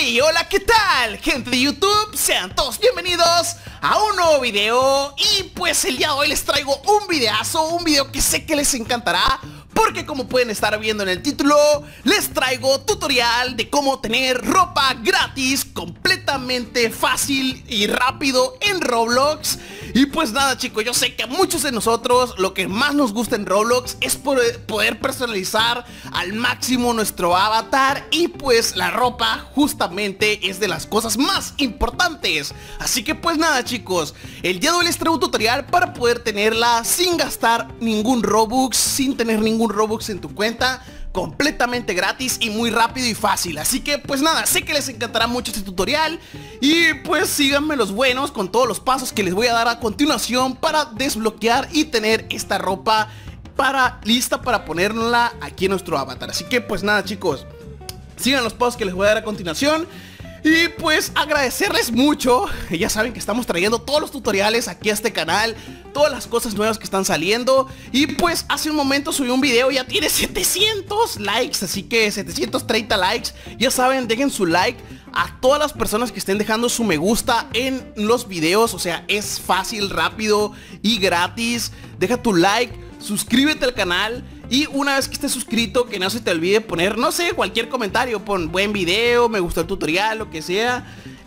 Hey, hola, ¿qué tal? Gente de YouTube, sean todos bienvenidos a un nuevo video. Y pues el día de hoy les traigo un videazo, un video que sé que les encantará, porque como pueden estar viendo en el título, les traigo tutorial de cómo tener ropa gratis completamente fácil y rápido en Roblox. Y pues nada, chicos, yo sé que a muchos de nosotros lo que más nos gusta en Roblox es poder personalizar al máximo nuestro avatar. Y pues la ropa justamente es de las cosas más importantes. Así que pues nada, chicos, el día de hoy les traigo un tutorial para poder tenerla sin gastar ningún Robux, sin tener ningún Robux en tu cuenta, completamente gratis y muy rápido y fácil. Así que pues nada, sé que les encantará mucho este tutorial. Y pues síganme los buenos con todos los pasos que les voy a dar a continuación para desbloquear y tener esta ropa lista para ponerla aquí en nuestro avatar. Así que pues nada, chicos, sigan los pasos que les voy a dar a continuación. Y pues agradecerles mucho. Ya saben que estamos trayendo todos los tutoriales aquí a este canal, todas las cosas nuevas que están saliendo. Y pues hace un momento subí un video, ya tiene 700 likes, así que 730 likes. Ya saben, dejen su like. A todas las personas que estén dejando su me gusta en los videos, o sea, es fácil, rápido y gratis. Deja tu like, suscríbete al canal. Y una vez que estés suscrito, que no se te olvide poner, no sé, cualquier comentario. Pon buen video, me gustó el tutorial, lo que sea.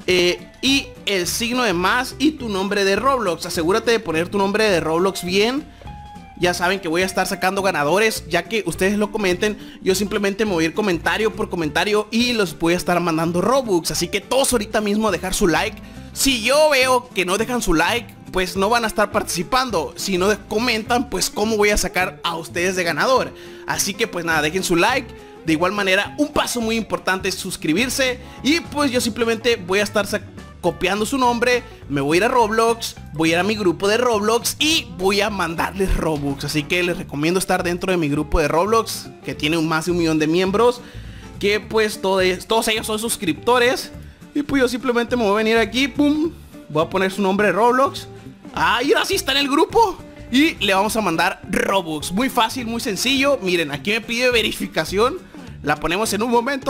Y el signo de más y tu nombre de Roblox. Asegúrate de poner tu nombre de Roblox bien. Ya saben que voy a estar sacando ganadores, ya que ustedes lo comenten. Yo simplemente me voy a ir comentario por comentario y los voy a estar mandando Robux. Así que todos ahorita mismo dejar su like. Si yo veo que no dejan su like, pues no van a estar participando. Si no comentan, pues cómo voy a sacar a ustedes de ganador. Así que pues nada, dejen su like. De igual manera, un paso muy importante es suscribirse. Y pues yo simplemente voy a estar copiando su nombre. Me voy a ir a Roblox, voy a ir a mi grupo de Roblox y voy a mandarles Robux. Así que les recomiendo estar dentro de mi grupo de Roblox, que tiene más de 1 millón de miembros, que pues todos ellos son suscriptores. Y pues yo simplemente me voy a venir aquí, pum, voy a poner su nombre de Roblox. Ah, y ahora sí está en el grupo. Y le vamos a mandar Robux. Muy fácil, muy sencillo. Miren, aquí me pide verificación. La ponemos en un momento.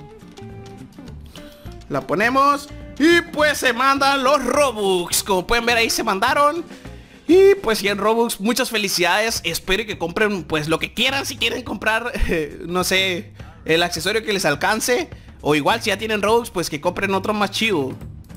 La ponemos y pues se mandan los Robux. Como pueden ver, ahí se mandaron. Y pues 100 Robux, muchas felicidades. Espero que compren pues lo que quieran. Si quieren comprar, no sé, el accesorio que les alcance. O igual si ya tienen Robux, pues que compren otro más chido.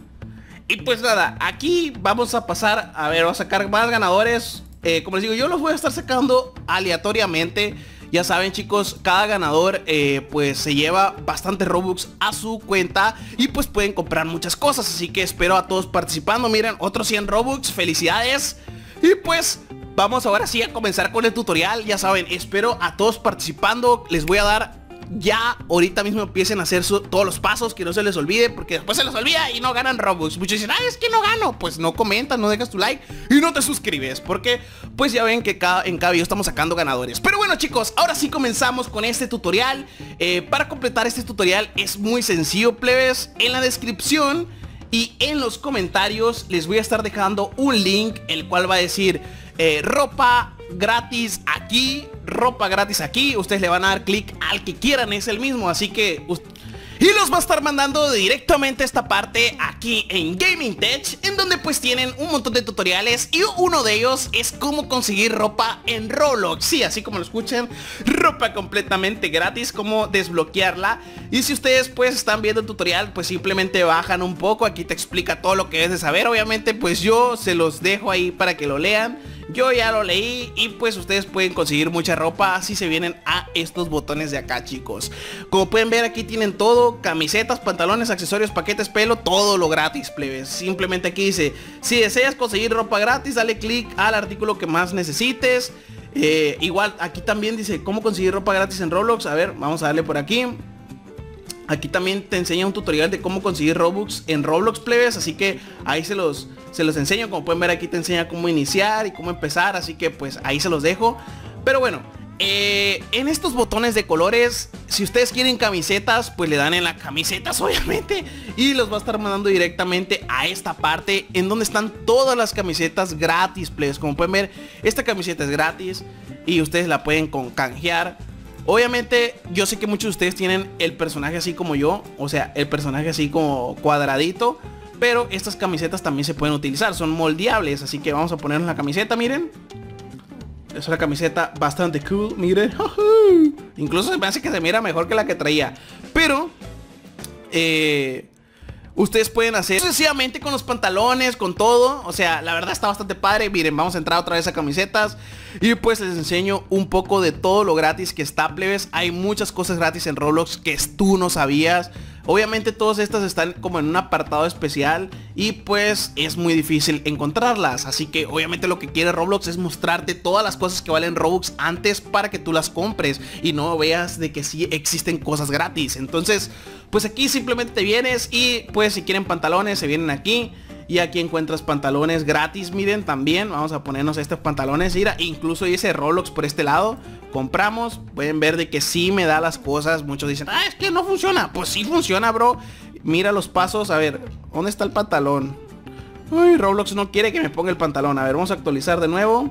Y pues nada, aquí vamos a pasar, a ver, vamos a sacar más ganadores. Como les digo, yo los voy a estar sacando aleatoriamente. Ya saben, chicos, cada ganador pues se lleva bastante Robux a su cuenta y pues pueden comprar muchas cosas. Así que espero a todos participando. Miren, otros 100 Robux, felicidades. Y pues vamos ahora sí a comenzar con el tutorial. Ya saben, espero a todos participando. Les voy a dar ya ahorita mismo, empiecen a hacer todos los pasos, que no se les olvide, porque después se les olvida y no ganan Robux. Muchos dicen, es que no gano. Pues no comentas, no dejas tu like y no te suscribes, porque pues ya ven que en cada video estamos sacando ganadores. Pero bueno, chicos, ahora sí comenzamos con este tutorial. Para completar este tutorial es muy sencillo, plebes. En la descripción y en los comentarios les voy a estar dejando un link, el cual va a decir ropa gratis aquí, ropa gratis aquí. Ustedes le van a dar clic al que quieran, es el mismo, así que y los va a estar mandando directamente a esta parte aquí en Gaming Tech, en donde pues tienen un montón de tutoriales. Y uno de ellos es cómo conseguir ropa en Roblox. Sí, así como lo escuchan, ropa completamente gratis, cómo desbloquearla. Y si ustedes pues están viendo el tutorial, pues simplemente bajan un poco. Aquí te explica todo lo que debes de saber. Obviamente pues yo se los dejo ahí para que lo lean. Yo ya lo leí y pues ustedes pueden conseguir mucha ropa si se vienen a estos botones de acá, chicos. Como pueden ver, aquí tienen todo: camisetas, pantalones, accesorios, paquetes, pelo, todo lo gratis, plebes. Simplemente aquí dice, si deseas conseguir ropa gratis, dale clic al artículo que más necesites. Igual aquí también dice cómo conseguir ropa gratis en Roblox. A ver, vamos a darle por aquí. Aquí también te enseña un tutorial de cómo conseguir Robux en Roblox, plebes. Así que ahí se los enseño. Como pueden ver, aquí te enseña cómo iniciar y cómo empezar. Así que pues ahí se los dejo. Pero bueno, en estos botones de colores, si ustedes quieren camisetas, pues le dan en las camisetas, obviamente. Y los va a estar mandando directamente a esta parte, en donde están todas las camisetas gratis, plebes. Como pueden ver, esta camiseta es gratis y ustedes la pueden canjear Obviamente yo sé que muchos de ustedes tienen el personaje así como yo, o sea, el personaje así como cuadradito, pero estas camisetas también se pueden utilizar, son moldeables, así que vamos a ponernos la camiseta, miren. Es una camiseta bastante cool, miren. Incluso se me hace que se mira mejor que la que traía. Pero ustedes pueden hacer sucesivamente con los pantalones, con todo. O sea, la verdad está bastante padre. Miren, vamos a entrar otra vez a camisetas y pues les enseño un poco de todo lo gratis que está, plebes. Hay muchas cosas gratis en Roblox que tú no sabías. Obviamente todas estas están como en un apartado especial y pues es muy difícil encontrarlas. Así que obviamente lo que quiere Roblox es mostrarte todas las cosas que valen Robux antes para que tú las compres y no veas de que sí existen cosas gratis. Entonces pues aquí simplemente te vienes y pues si quieren pantalones se vienen aquí. Y aquí encuentras pantalones gratis, miren, también vamos a ponernos estos pantalones. Mira, incluso dice Roblox por este lado. Compramos, pueden ver de que sí me da las cosas. Muchos dicen, es que no funciona. Pues sí funciona, bro. Mira los pasos, a ver, ¿dónde está el pantalón? Uy, Roblox no quiere que me ponga el pantalón. A ver, vamos a actualizar de nuevo.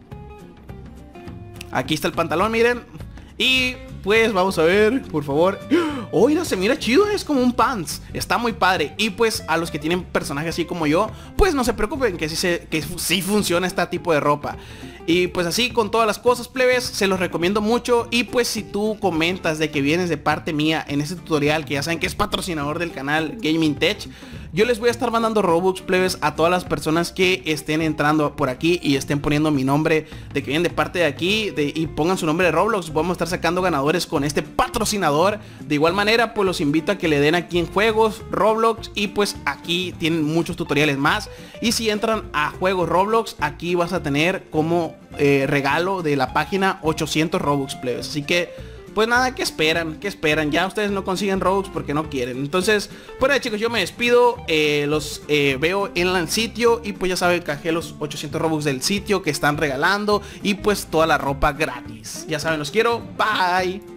Aquí está el pantalón, miren. Y pues vamos a ver, por favor. Oh, mira, se mira chido, es como un pants. Está muy padre. Y pues a los que tienen personajes así como yo, pues no se preocupen que sí funciona este tipo de ropa. Y pues así con todas las cosas, plebes, se los recomiendo mucho. Y pues si tú comentas de que vienes de parte mía en este tutorial, que ya saben que es patrocinador del canal Gaming Tech, yo les voy a estar mandando Robux, plebes, a todas las personas que estén entrando por aquí y estén poniendo mi nombre de que vienen de parte de aquí y pongan su nombre de Roblox. Vamos a estar sacando ganadores con este patrocinador. De igual manera, pues los invito a que le den aquí en juegos Roblox y pues aquí tienen muchos tutoriales más. Y si entran a juegos Roblox, aquí vas a tener como regalo de la página 800 Robux, plebes. Así que pues nada, ¿qué esperan? ¿Qué esperan? Ya ustedes no consiguen Robux porque no quieren. Entonces, pues chicos, yo me despido. Los veo en el sitio. Y pues ya saben, cajé los 800 Robux del sitio que están regalando. Y pues toda la ropa gratis. Ya saben, los quiero. Bye.